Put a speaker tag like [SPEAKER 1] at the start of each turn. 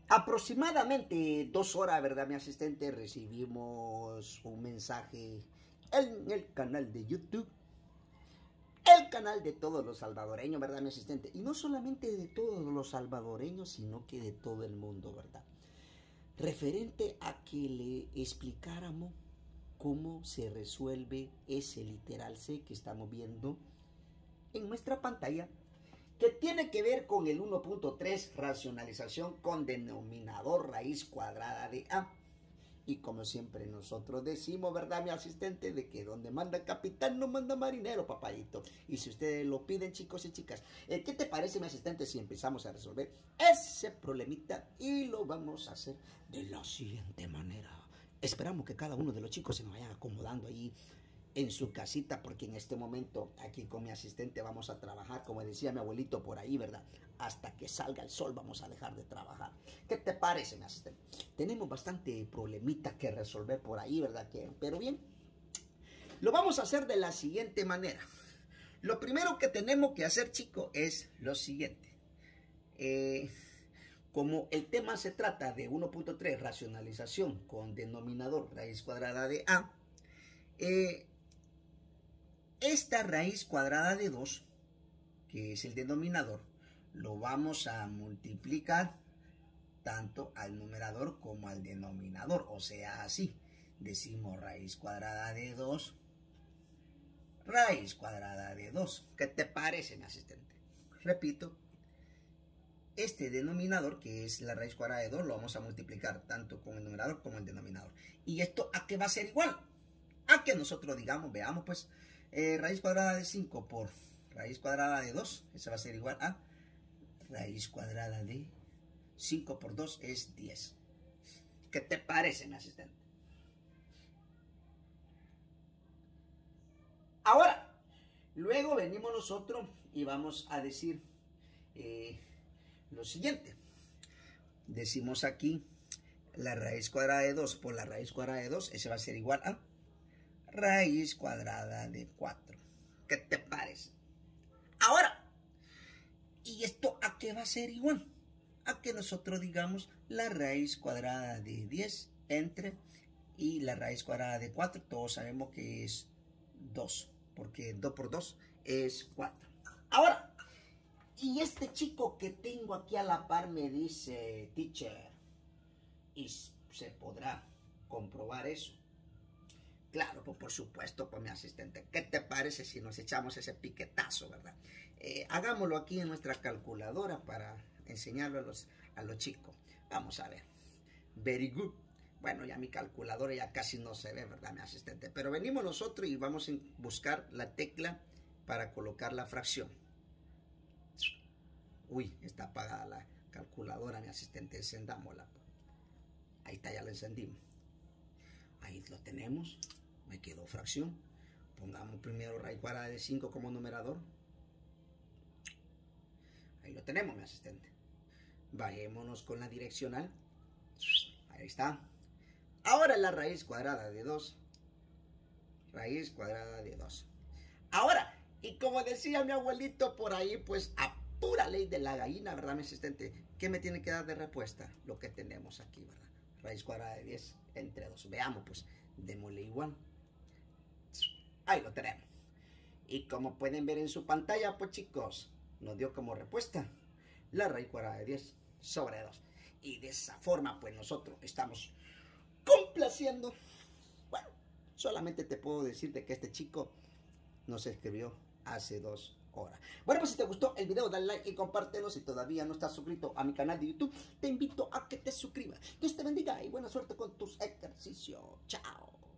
[SPEAKER 1] Aproximadamente 2 horas, ¿verdad, mi asistente? Recibimos un mensaje en el canal de YouTube. El canal de todos los salvadoreños, ¿verdad, mi asistente? Y no solamente de todos los salvadoreños, sino que de todo el mundo, ¿verdad? Referente a que le explicáramos cómo se resuelve ese literal C que estamos viendo en nuestra pantalla, que tiene que ver con el 1.3, racionalización con denominador raíz cuadrada de A. Y como siempre nosotros decimos, ¿verdad, mi asistente? De que donde manda capitán no manda marinero, papayito. Y si ustedes lo piden, chicos y chicas, ¿qué te parece, mi asistente, si empezamos a resolver ese problemita? Y lo vamos a hacer de la siguiente manera. Esperamos que cada uno de los chicos se nos vayan acomodando ahí en su casita, porque en este momento aquí con mi asistente vamos a trabajar, como decía mi abuelito por ahí, ¿verdad? Hasta que salga el sol vamos a dejar de trabajar. ¿Qué te parece, mi asistente? Tenemos bastante problemita que resolver por ahí, ¿verdad? Pero bien, lo vamos a hacer de la siguiente manera. Lo primero que tenemos que hacer, chicos, es lo siguiente. Como el tema se trata de 1.3, racionalización con denominador raíz cuadrada de A, esta raíz cuadrada de 2, que es el denominador, lo vamos a multiplicar tanto al numerador como al denominador. O sea, así, decimos raíz cuadrada de 2, raíz cuadrada de 2. ¿Qué te parece, mi asistente? Repito, este denominador, que es la raíz cuadrada de 2, lo vamos a multiplicar tanto con el numerador como el denominador. ¿Y esto a qué va a ser igual? A que nosotros digamos, veamos pues, raíz cuadrada de 5 por raíz cuadrada de 2, eso va a ser igual a raíz cuadrada de 5 por 2 es 10. ¿Qué te parece, mi asistente? Ahora, luego venimos nosotros y vamos a decir lo siguiente. Decimos aquí la raíz cuadrada de 2 por la raíz cuadrada de 2, ese va a ser igual a raíz cuadrada de 4. ¿Qué te parece? Ahora, ¿y esto a qué va a ser igual? A que nosotros digamos la raíz cuadrada de 10 entre y la raíz cuadrada de 4. Todos sabemos que es 2, porque 2 por 2 es 4. Ahora, y este chico que tengo aquí a la par me dice, teacher, ¿y se podrá comprobar eso? Claro, pues por supuesto, pues mi asistente. ¿Qué te parece si nos echamos ese piquetazo, verdad? Hagámoslo aquí en nuestra calculadora para enseñarlo a los chicos. Vamos a ver. Very good. Bueno, ya mi calculadora ya casi no se ve, ¿verdad, mi asistente? Pero venimos nosotros y vamos a buscar la tecla para colocar la fracción. Uy, está apagada la calculadora, mi asistente. Encendámosla. Ahí está, ya la encendimos. Ahí lo tenemos. Me quedó fracción. Pongamos primero raíz cuadrada de 5 como numerador. Ahí lo tenemos, mi asistente. Bajémonos con la direccional. Ahí está. Ahora la raíz cuadrada de 2. Raíz cuadrada de 2. Ahora, y como decía mi abuelito por ahí, pues a pura ley de la gallina, ¿verdad, mi asistente? ¿Qué me tiene que dar de respuesta? Lo que tenemos aquí, ¿verdad? Raíz cuadrada de 10 entre 2. Veamos, pues, démosle igual. Ahí lo tenemos. Y como pueden ver en su pantalla, pues, chicos, nos dio como respuesta la raíz cuadrada de 10 sobre 2. Y de esa forma, pues, nosotros estamos complaciendo. Bueno, solamente te puedo decir de que este chico nos escribió hace 2 horas. Bueno, pues si te gustó el video, dale like y compártelo. Si todavía no estás suscrito a mi canal de YouTube, te invito a que te suscribas. Dios te bendiga y buena suerte con tus ejercicios. Chao.